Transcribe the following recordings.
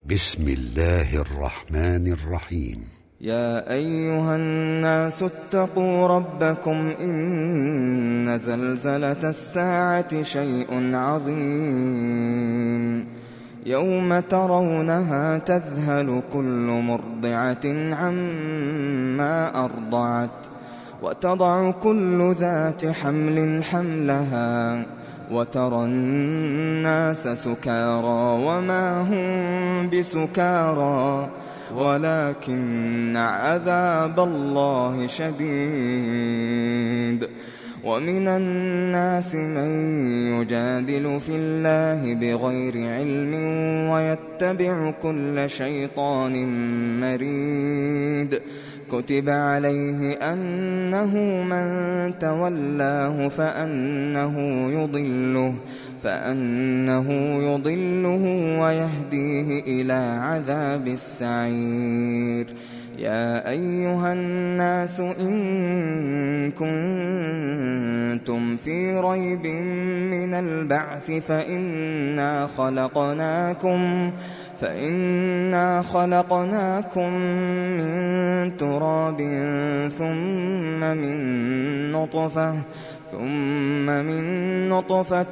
بسم الله الرحمن الرحيم. يا أيها الناس اتقوا ربكم إن زلزلة الساعة شيء عظيم يوم ترونها تذهل كل مرضعة عما أرضعت وتضع كل ذات حمل حملها وترى الناس سكارى وما هم بسكارى ولكن عذاب الله شديد. ومن الناس من يجادل في الله بغير علم ويتبع كل شيطان مريد. كتب عليه أنه من تولاه فأنه يضله ويهديه إلى عذاب السعير. يا أيها الناس إن كنتم في ريب من البعث فإنا خلقناكم من تراب ثم من نطفة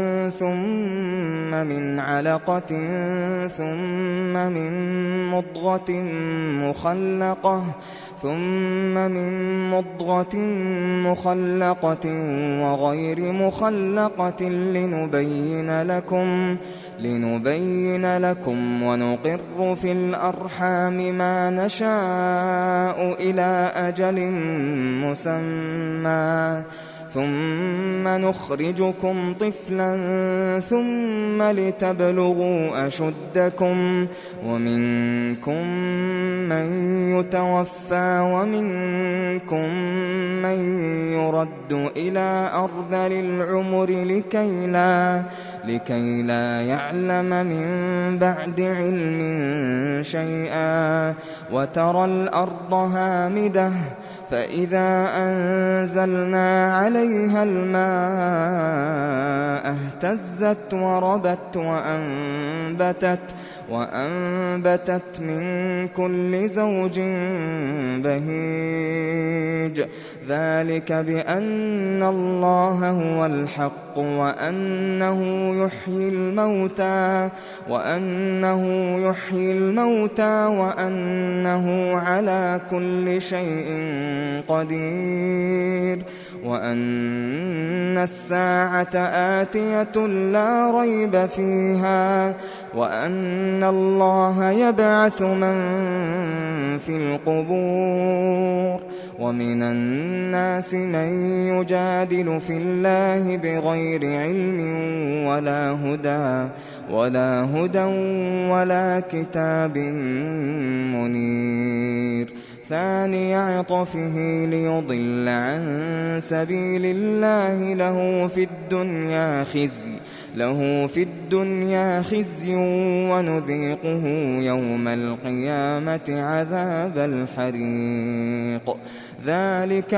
ثم من علقة ثم من مضغة مخلقة وغير مخلقة لنبين لكم ونقر في الأرحام ما نشاء إلى أجل مسمى ثم نخرجكم طفلا ثم لتبلغوا أشدكم ومنكم من يتوفى ومنكم من يرد إلى أرذل العمر لكي لا يعلم من بعد علم شيئا. وترى الأرض هامدة فإذا أنزلنا عليها الماء اهتزت وربت وأنبتت من كل زوج بهيج. ذلك بأن الله هو الحق وأنه يحيي الموتى وأنه على كل شيء قدير وأن الساعة آتية لا ريب فيها وأن الله يبعث من في القبور. ومن الناس من يجادل في الله بغير علم ولا هدى ولا كتاب منير. ثاني عطفه ليضل عن سبيل الله له في الدنيا خزي ونذيقه يوم القيامة عذاب الحريق. ذلك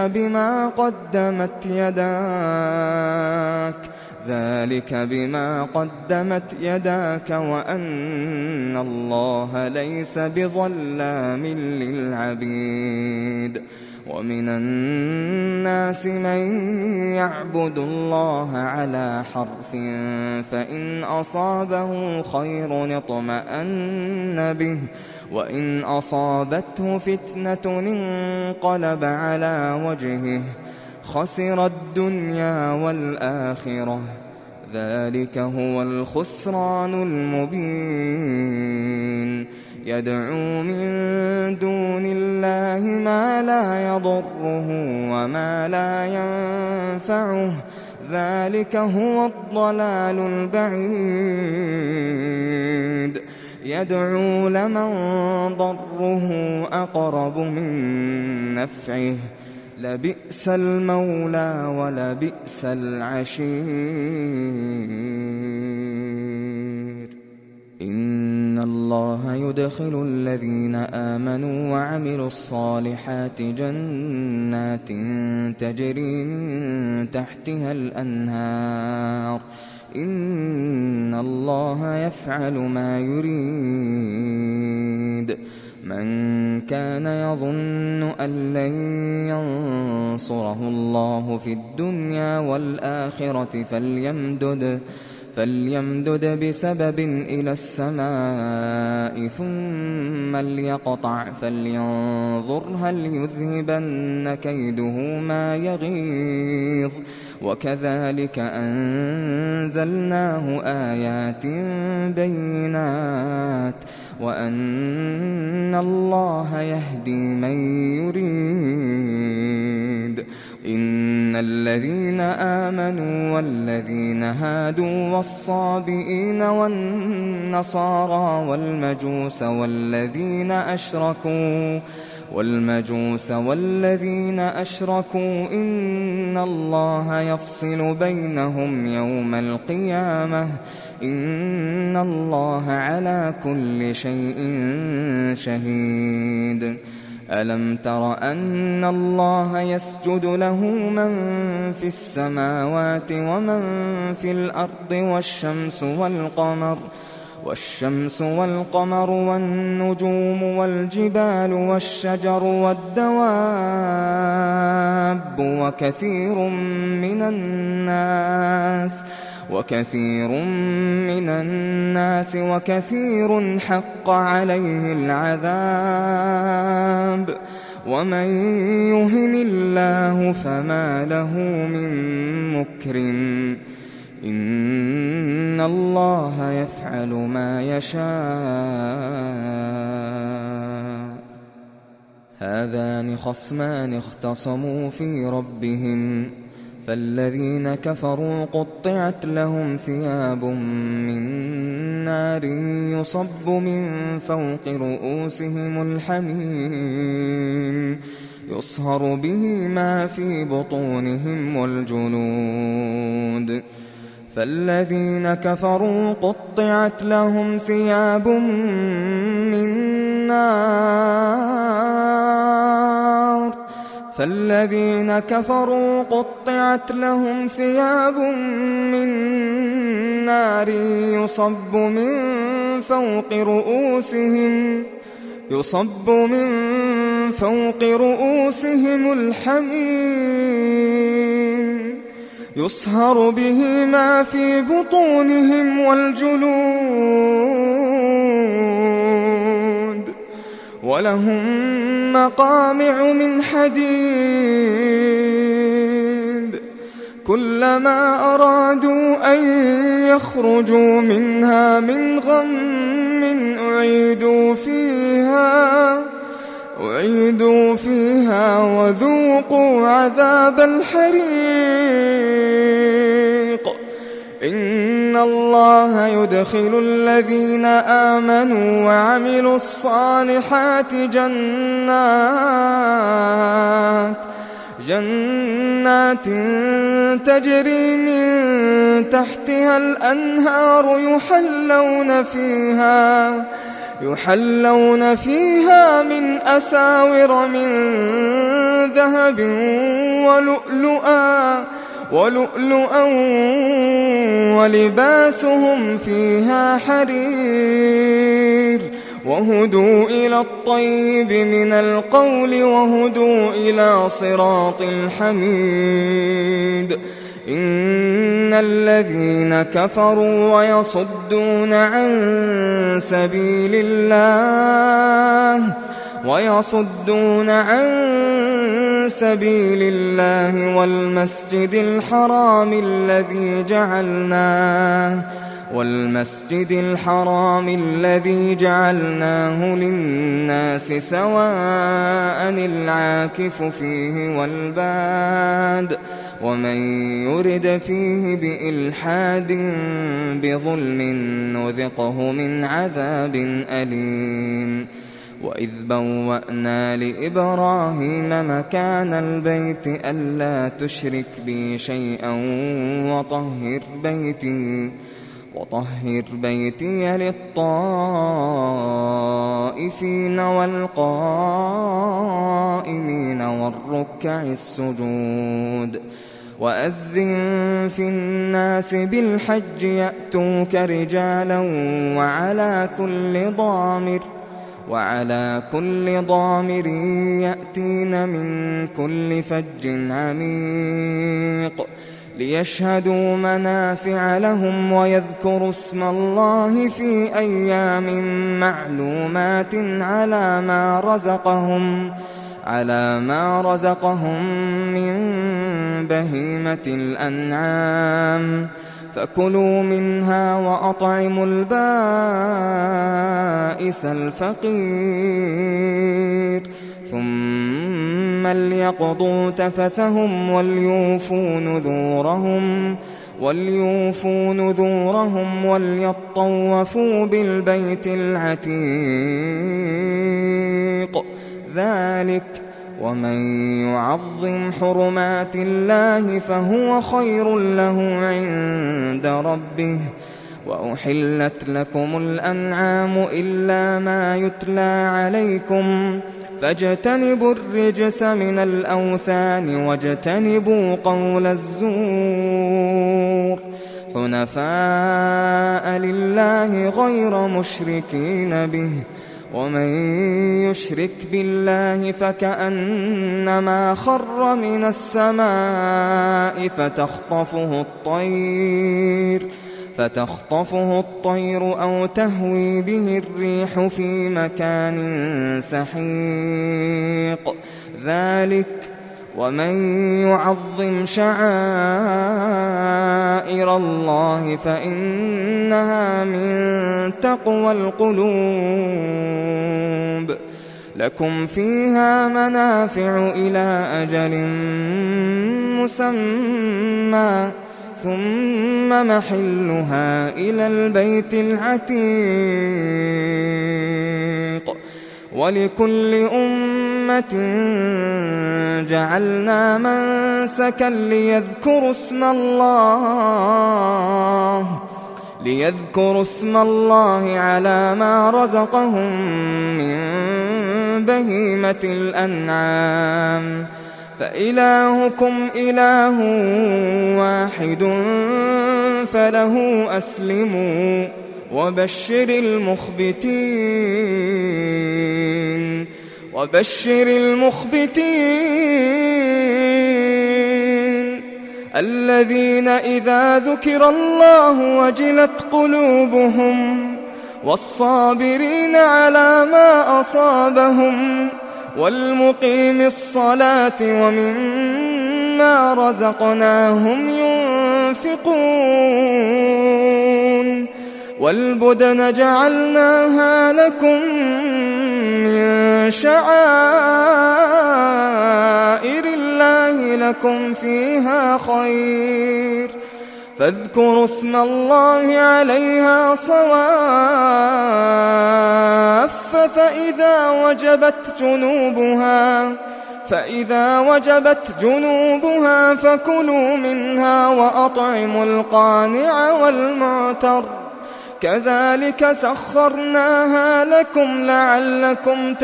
بما قدمت يداك وأن الله ليس بظلام للعبيد. ومن الناس من يعبد الله على حرف فإن أصابه خير اطمأن به وإن أصابته فتنة انقلب على وجهه خسر الدنيا والآخرة. ذلك هو الخسران المبين. يدعو من دون الله ما لا يضره وما لا ينفعه ذلك هو الضلال البعيد. يدعو لمن ضره أقرب من نفعه لبئس المولى ولبئس العشير. إن الله يدخل الذين آمنوا وعملوا الصالحات جنات تجري من تحتها الأنهار إن الله يفعل ما يريد. من كان يظن أن لن ينصره الله في الدنيا والآخرة فليمدد بسبب إلى السماء ثم ليقطع فلينظر هل يذهبن كيده ما يغيظ وكذلك أنزلناه آيات بينات وأن الله يهدي من يريد إن الذين آمنوا والذين هادوا والصابئين والنصارى والمجوس والذين أشركوا إن الله يفصل بينهم يوم القيامة إن الله على كل شيء شهيد ألم تر أن الله يسجد له من في السماوات ومن في الأرض والشمس والقمر والنجوم والجبال والشجر والدواب وكثير من الناس وكثير حق عليه العذاب ومن يهن الله فما له من مكرم إن الله يفعل ما يشاء هذان خصمان اختصموا في ربهم فالذين كفروا قطعت لهم ثياب من نار يصب من فوق رؤوسهم الحميم يصهر به ما في بطونهم والجلود فالذين كفروا قطعت لهم ثياب من نار يصب من فوق رؤوسهم الحميم يصهر به ما في بطونهم والجلود ولهم مقامع من حديد كلما أرادوا أن يخرجوا منها من غم أعيدوا فيها وذوقوا عذاب الحريق إن الله يدخل الذين آمنوا وعملوا الصالحات جنات تجري من تحتها الأنهار يحلون فيها من أساور من ذهب ولؤلؤا ولباسهم فيها حرير وهدوا إلى الطيب من القول وهدوا إلى صراط الحميد إن الذين كفروا ويصدون عن سبيل الله والمسجد الحرام الذي جعلناه للناس سواء العاكف فيه والباد ومن يرد فيه بإلحاد بظلم نذقه من عذاب أليم وإذ بوأنا لإبراهيم مكان البيت ألا تشرك بي شيئا وطهر بيتي للطائفين والقائمين والركع السجود وأذن في الناس بالحج يأتوك رجالا وعلى كل ضامر يأتين من كل فج عميق ليشهدوا منافع لهم ويذكروا اسم الله في أيام معلومات على ما رزقهم من بهيمة الأنعام فكلوا منها وأطعموا البائس الفقير ثم ليقضوا تفثهم وليوفوا نذورهم وليطوفوا بالبيت العتيق ذلك ومن يعظم حرمات الله فهو خير له عند ربه وأحلت لكم الأنعام إلا ما يتلى عليكم فاجتنبوا الرجس من الأوثان واجتنبوا قول الزور حنفاء لله غير مشركين به ومن يشرك بالله فكأنما خر من السماء فتخطفه الطير أو تهوي به الريح في مكان سحيق ذلك ومن يعظم شعائر الله فإنها من تقوى القلوب لكم فيها منافع إلى أجل مسمى ثم محلها إلى البيت العتيق ولكل أمة جعلنا منسكا ليذكروا اسم الله على ما رزقهم من بهيمة الأنعام فإلهكم إله واحد فله أسلموا وبشر المخبتين الذين إذا ذكر الله وجلت قلوبهم والصابرين على ما أصابهم والمقيم الصلاة ومما رزقناهم ينفقون والبدن جعلناها لكم من شعائر الله لكم فيها خير فاذكروا اسم الله عليها صواف فإذا وجبت جنوبها فكلوا منها وأطعموا القانع والمعتر كذلك سخرناها لكم لعلكم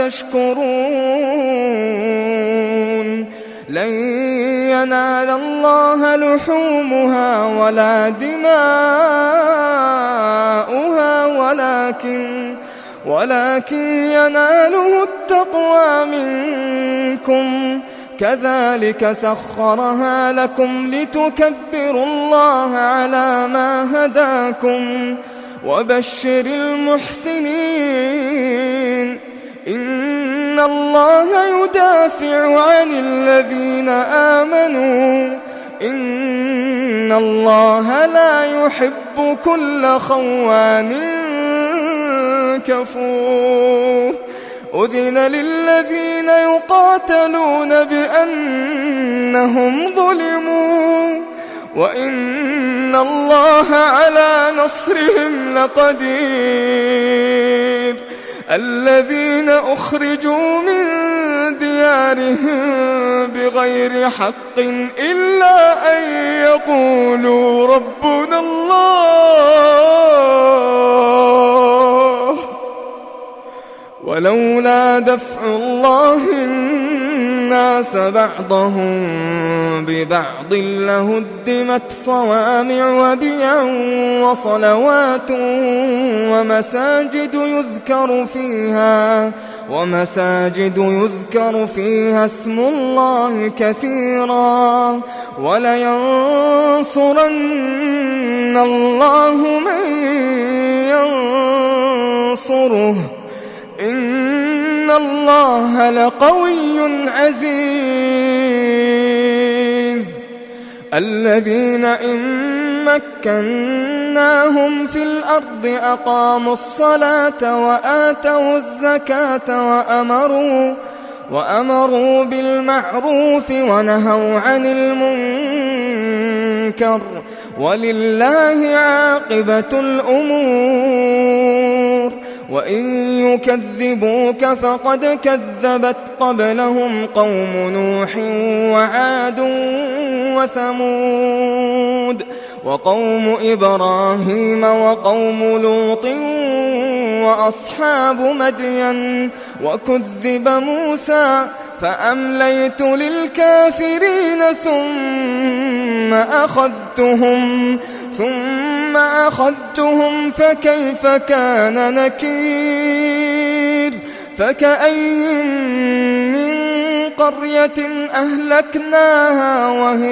تشكرون لن ينال الله لحومها ولا دماؤها ولكن يناله التقوى منكم كذلك سخرها لكم لتكبروا الله على ما هداكم وبشر المحسنين إن الله يدافع عن الذين آمنوا إن الله لا يحب كل خوان كفور أذن للذين يقاتلون بأنهم ظلموا وإن الله على نصرهم لقدير الذين أخرجوا من ديارهم بغير حق إلا أن يقولوا ربنا الله ولولا دفع الله الناس بعضهم ببعض لهدمت صوامع وبيع وصلوات ومساجد يذكر فيها اسم الله كثيرا ولينصرن الله من ينصره إن الله لقوي عزيز. الذين إن مكناهم في الأرض أقاموا الصلاة وآتوا الزكاة وأمروا بالمعروف ونهوا عن المنكر ولله عاقبة الأمور. وإن يكذبوك فقد كذبت قبلهم قوم نوح وعاد وثمود وقوم إبراهيم وقوم لوط وأصحاب مدين وكذب موسى فأمليت للكافرين ثم أخذتهم فكيف كان نكير. فكأين من قرية أهلكناها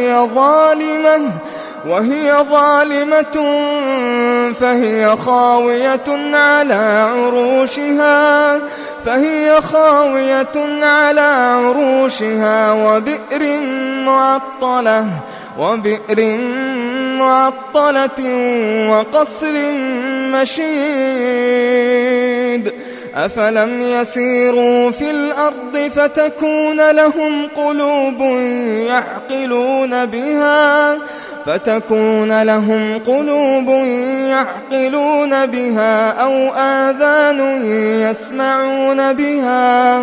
وهي ظالمة فهي خاوية على عروشها وبئر معطلة وقصر مشيد. أفلم يسيروا في الأرض فتكون لهم قلوب يعقلون بها أو آذان يسمعون بها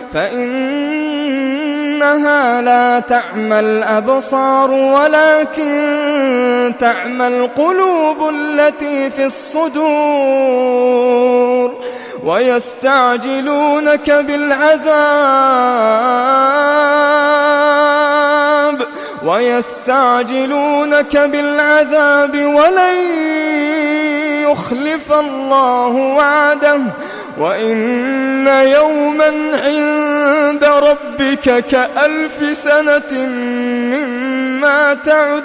فإنها لا تعمى الأبصار ولكن تعمى القلوب التي في الصدور. ويستعجلونك بالعذاب ولن يخلف الله وعده وإن يوما عند ربك كألف سنة مما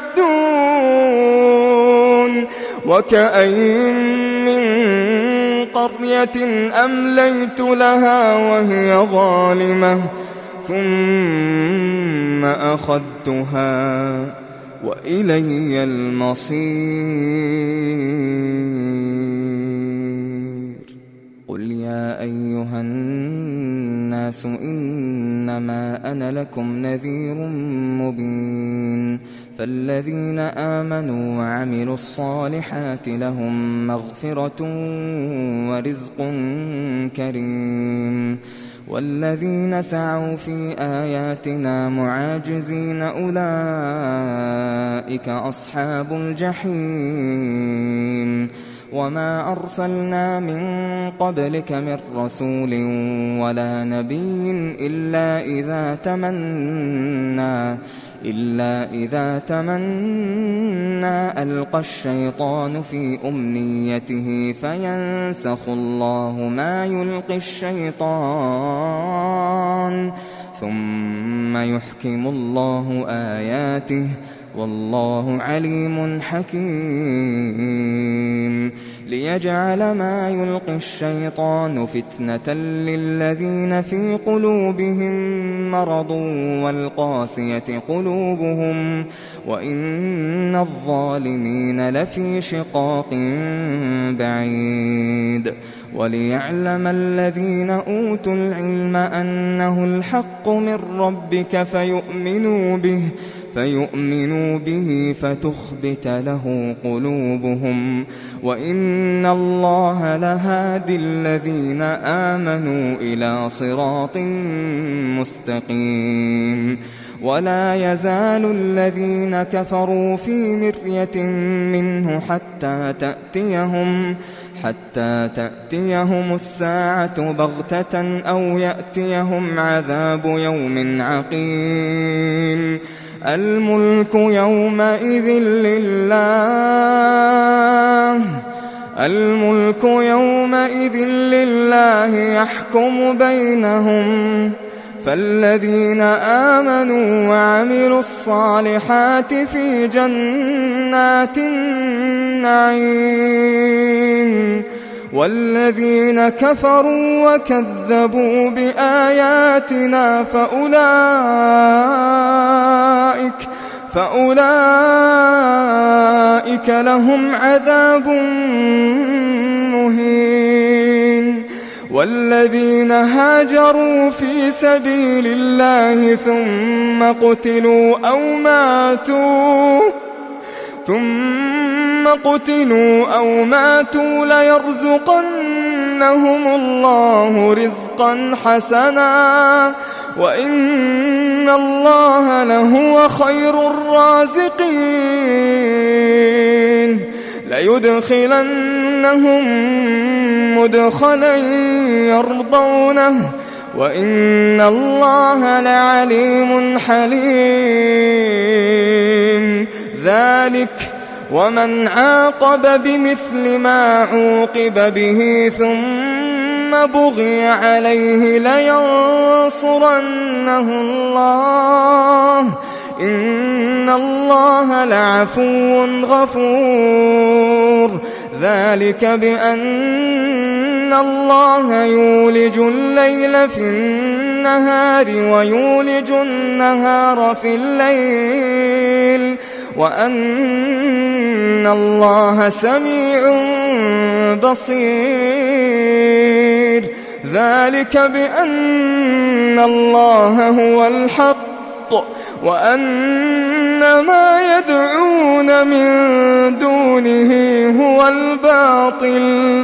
تعدون. وكأين من قرية أمليت لها وهي ظالمة ثم أخذتها وإلي المصير. قل يا أيها الناس إنما أنا لكم نذير مبين. فالذين آمنوا وعملوا الصالحات لهم مغفرة ورزق كريم. والذين سعوا في آياتنا معاجزين أولئك أصحاب الجحيم. وما أرسلنا من قبلك من رسول ولا نبي إلا إذا تمنى ألقى الشيطان في أمنيته فينسخ الله ما يلقي الشيطان ثم يحكم الله آياته والله عليم حكيم. ليجعل ما يلقي الشيطان فتنة للذين في قلوبهم مرض والقاسية قلوبهم وإن الظالمين لفي شقاق بعيد. وليعلم الذين أوتوا العلم أنه الحق من ربك فيؤمنوا به فتخبت له قلوبهم وإن الله لهادي الذين آمنوا إلى صراط مستقيم. ولا يزال الذين كفروا في مرية منه حتى تأتيهم الساعة بغتة أو يأتيهم عذاب يوم عقيم. الملك يومئذ لله يحكم بينهم، فالذين آمنوا وعملوا الصالحات في جنات النعيم، والذين كفروا وكذبوا بآياتنا فأولئك لهم عذاب مهين. والذين هاجروا في سبيل الله ثم قتلوا أو ماتوا ليرزقنهم الله رزقا حسنا وإن الله لهو خير الرازقين. ليدخلنهم مدخلا يرضونه وإن الله لعليم حليم. ذلك ومن عاقب بمثل ما عوقب به ثم بغي عليه لينصرنه الله إن الله لعفو غفور. ذلك بأن الله يولج الليل في النهار ويولج النهار في الليل وأن الله سميع بصير. ذلك بأن الله هو الحق وأن ما يدعون من دونه هو الباطل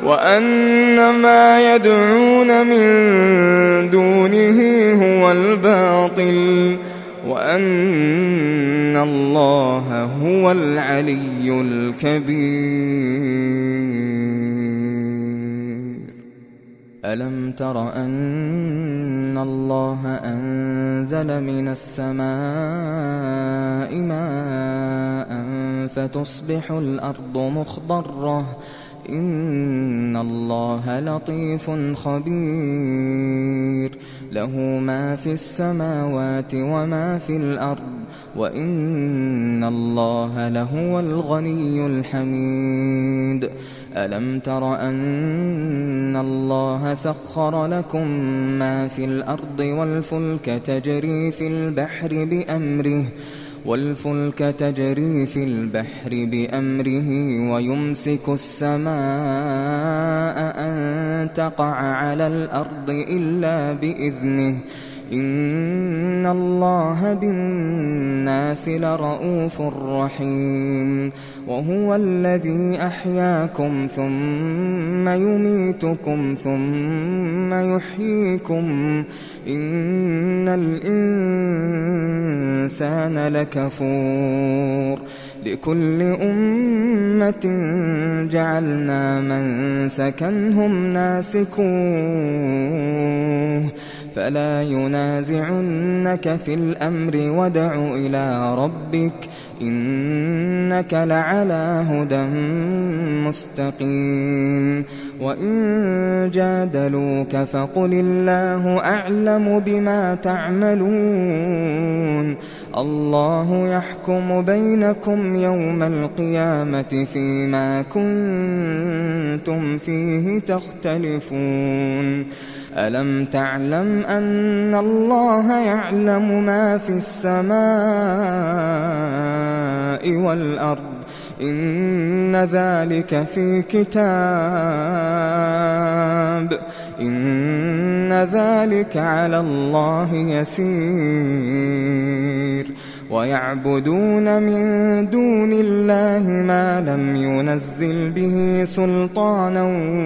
وأن الله هو العلي الكبير. ألم تر أن الله أنزل من السماء ماء فتصبح الأرض مخضرة إن الله لطيف خبير. له ما في السماوات وما في الأرض وإن الله لهو الغني الحميد. ألم تر أن الله سخر لكم ما في الأرض والفلك تجري في البحر بأمره ويمسك السماء أن تقع على الأرض إلا بإذنه إن الله بالناس لرءوف رحيم. وهو الذي أحياكم ثم يميتكم ثم يحييكم إن الإنسان لكفور. لكل أمة جعلنا منسكا هم ناسكوه فلا ينازعنك في الأمر وادع إلى ربك إنك لعلى هدى مستقيم. وإن جادلوك فقل الله أعلم بما تعملون الله يحكم بينكم يوم القيامة فيما كنتم فيه تختلفون. ألم تعلم أن الله يعلم ما في السماء والأرض إن ذلك في كتاب إن ذلك على الله يسير. ويعبدون من دون الله ما لم ينزل به سلطانا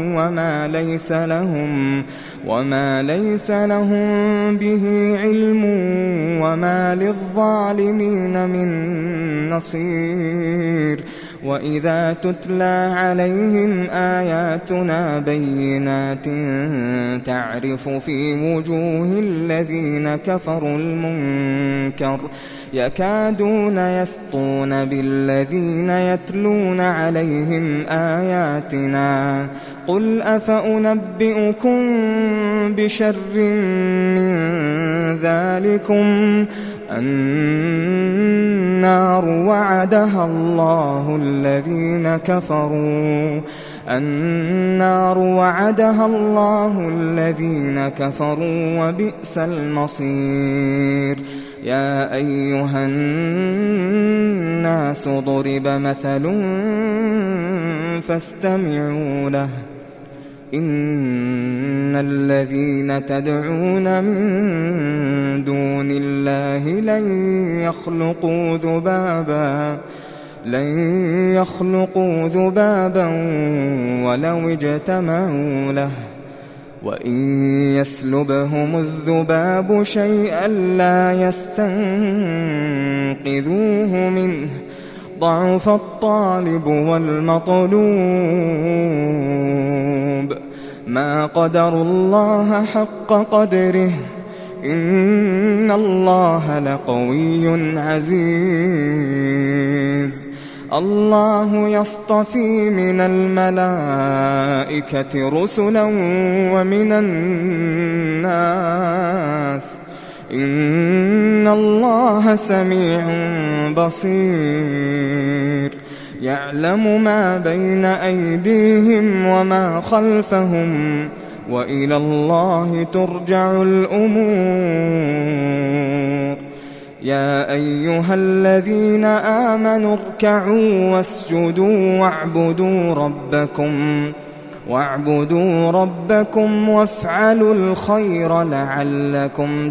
وما ليس لهم به علم وما للظالمين من نصير. وإذا تتلى عليهم آياتنا بينات تعرف في وجوه الذين كفروا المنكر يكادون يسطون بالذين يتلون عليهم آياتنا قل أفأنبئكم بشر من ذلكم النار وعدها الله الذين كفروا وبئس المصير يا أيها الناس ضرب مثل فاستمعوا له إن الذين تدعون من دون الله لن يخلقوا ذبابا ولو اجتمعوا له وإن يسلبهم الذباب شيئا لا يستنقذوه منه ضعف الطالب والمطلوب ما قدروا الله حق قدره إن الله لقوي عزيز الله يصطفي من الملائكة رسلا ومن الناس إن الله سميع بصير يعلم ما بين أيديهم وما خلفهم وإلى الله ترجع الأمور يا أيها الذين آمنوا اركعوا واسجدوا واعبدوا ربكم وافعلوا الخير لعلكم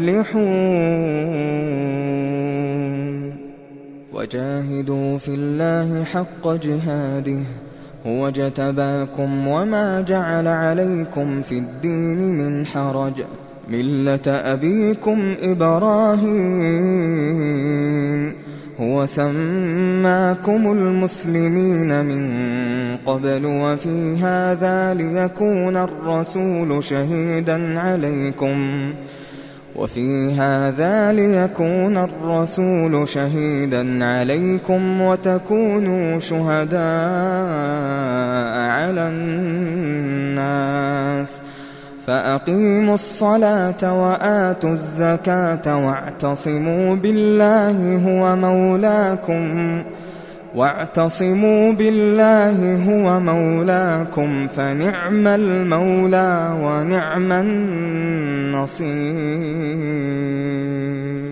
تفلحون وجاهدوا في الله حق جهاده هو اجتباكم وما جعل عليكم في الدين من حرج ملة أبيكم إبراهيم هو سماكم المسلمين من قبل وفي هذا ليكون الرسول شهيدا عليكم وتكونوا شهداء على الناس فأقيموا الصلاة وآتوا الزكاة واعتصموا بالله هو مولاكم فنعم المولى ونعم النصير